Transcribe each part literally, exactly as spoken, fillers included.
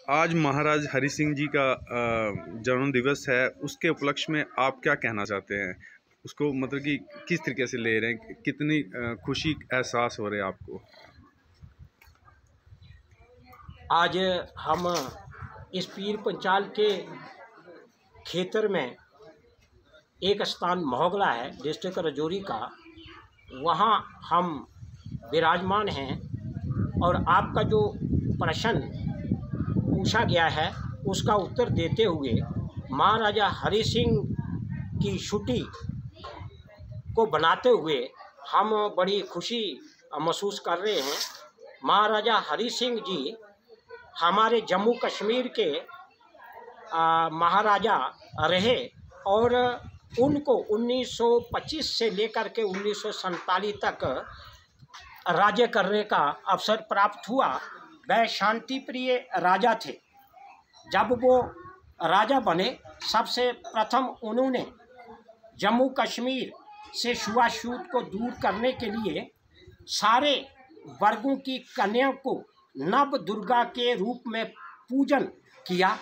आज महाराज हरि सिंह जी का जन्म दिवस है, उसके उपलक्ष्य में आप क्या कहना चाहते हैं? उसको मतलब कि किस तरीके से ले रहे हैं, कितनी खुशी एहसास हो रहे हैं आपको? आज हम इस पीर पंचाल के खेतर में एक स्थान मोहगला है डिस्ट्रिक्ट राजौरी का, वहाँ हम विराजमान हैं और आपका जो प्रश्न पूछा गया है उसका उत्तर देते हुए महाराजा हरि सिंह की छुट्टी को बनाते हुए हम बड़ी खुशी महसूस कर रहे हैं। महाराजा हरि सिंह जी हमारे जम्मू कश्मीर के आ, महाराजा रहे और उनको उन्नीस सौ पच्चीस से लेकर के उन्नीस सौ सैंतालीस तक राज्य करने का अवसर प्राप्त हुआ। वह शांति प्रिय राजा थे। जब वो राजा बने, सबसे प्रथम उन्होंने जम्मू कश्मीर से छुआछूत को दूर करने के लिए सारे वर्गों की कन्याओं को नव दुर्गा के रूप में पूजन किया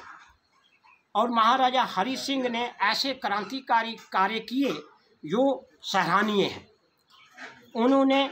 और महाराजा हरि सिंह ने ऐसे क्रांतिकारी कार्य किए जो सराहनीय हैं। उन्होंने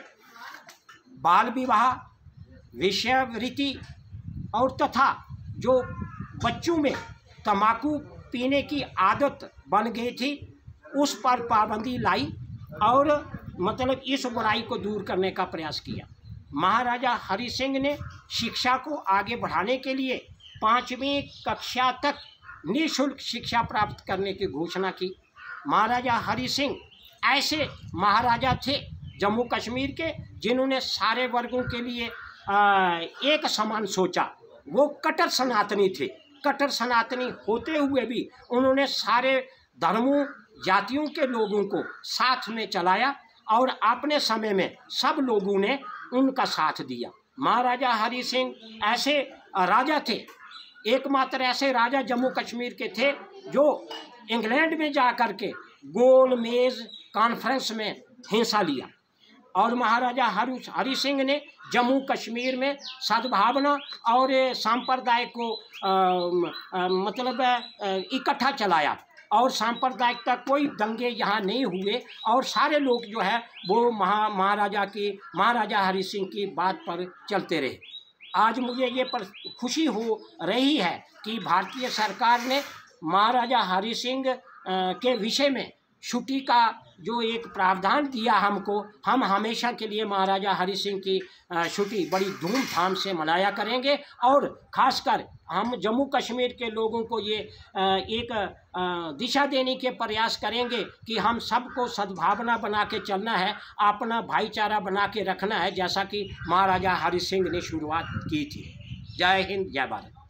बाल विवाह, वेश्यावृत्ति और तथा जो बच्चों में तंबाकू पीने की आदत बन गई थी उस पर पाबंदी लाई और मतलब इस बुराई को दूर करने का प्रयास किया। महाराजा हरि सिंह ने शिक्षा को आगे बढ़ाने के लिए पाँचवीं कक्षा तक निःशुल्क शिक्षा प्राप्त करने की घोषणा की। महाराजा हरि सिंह ऐसे महाराजा थे जम्मू कश्मीर के जिन्होंने सारे वर्गों के लिए आ, एक समान सोचा। वो कट्टर सनातनी थे। कट्टर सनातनी होते हुए भी उन्होंने सारे धर्मों जातियों के लोगों को साथ में चलाया और अपने समय में सब लोगों ने उनका साथ दिया। महाराजा हरि सिंह ऐसे राजा थे, एकमात्र ऐसे राजा जम्मू कश्मीर के थे जो इंग्लैंड में जा कर के गोल मेज कॉन्फ्रेंस में हिस्सा लिया और महाराजा हरि हरि सिंह ने जम्मू कश्मीर में सद्भावना और सांप्रदाय को आ, आ, मतलब इकट्ठा चलाया और सांप्रदायिक तक कोई दंगे यहाँ नहीं हुए और सारे लोग जो है वो महा महाराजा की महाराजा हरि सिंह की बात पर चलते रहे। आज मुझे ये पर खुशी हो रही है कि भारतीय सरकार ने महाराजा हरि सिंह के विषय में छुट्टी का जो एक प्रावधान दिया हमको, हम हमेशा के लिए महाराजा हरि सिंह की छुट्टी बड़ी धूमधाम से मनाया करेंगे और ख़ासकर हम जम्मू कश्मीर के लोगों को ये एक दिशा देने के प्रयास करेंगे कि हम सबको सद्भावना बना के चलना है, अपना भाईचारा बना के रखना है, जैसा कि महाराजा हरि सिंह ने शुरुआत की थी। जय हिंद, जय भारत।